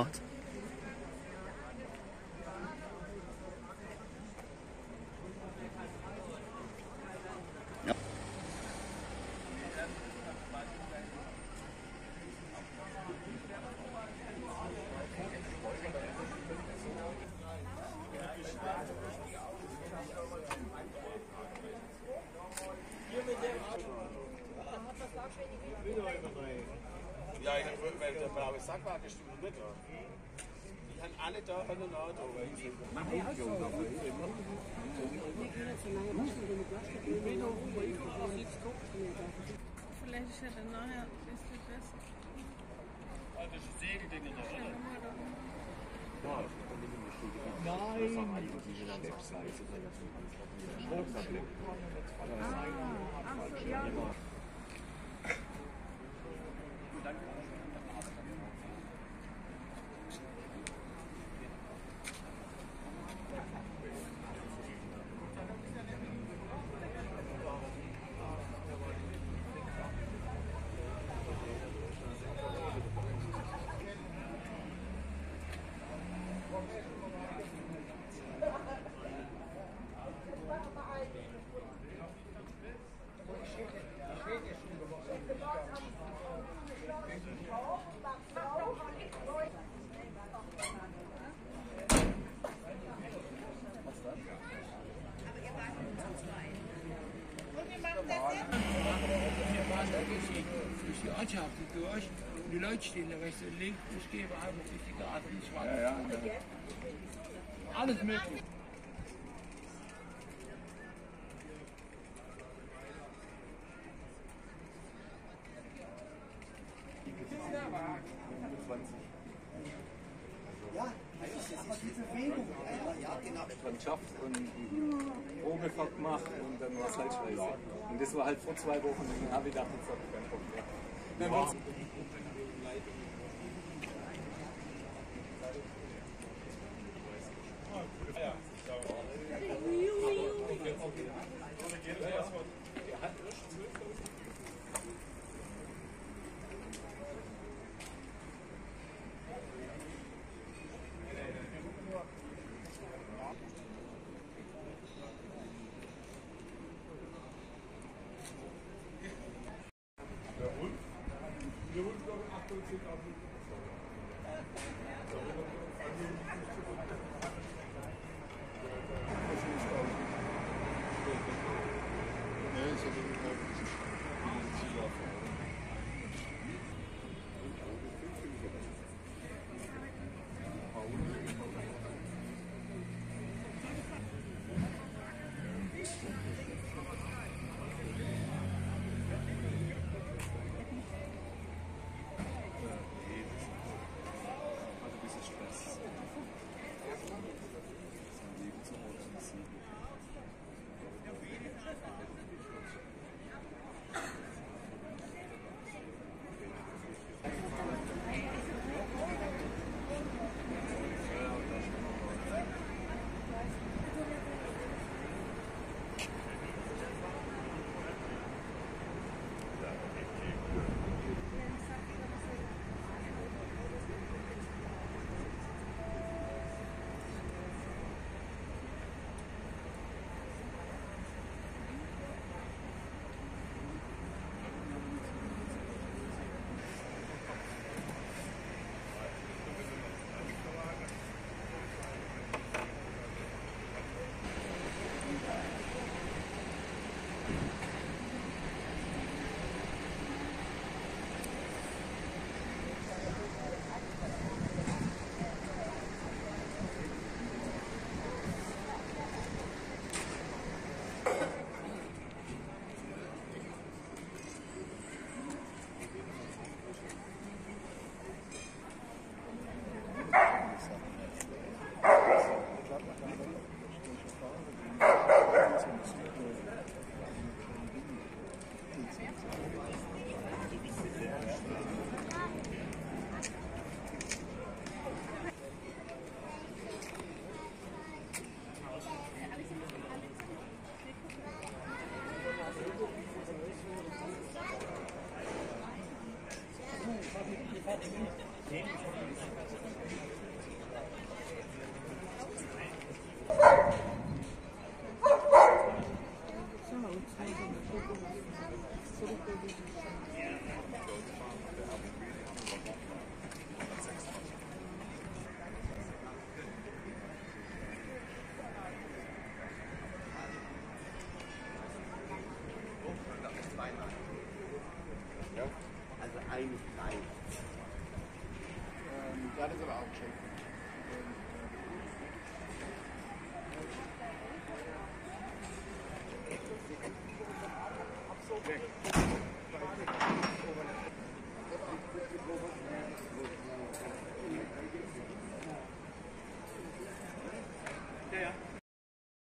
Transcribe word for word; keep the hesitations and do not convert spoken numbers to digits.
gemacht. Ja. Ja, ich habe weil der blaue Sack war gestimmt nicht da. Die haben alle da von der Auto. Vielleicht ist ja dann nachher ein bisschen besser. Das ist ein Segelding da, oder? Die Ortschaft durch. Die Leute stehen da rechts und links. Ich gebe einfach durch die Garten ins Schwarz. Ja, ja, ja. Alles möglich. Ja, das ist die Bewegung. Ja, genau. Mannschaft und Probefahrt gemacht und dann war es halt scheiße. Und das war halt vor zwei Wochen und dann habe ich gedacht, jetzt habe ich keinen Bock mehr. Dann war's Also eigentlich drei. Das ist aber auch schön. Okay.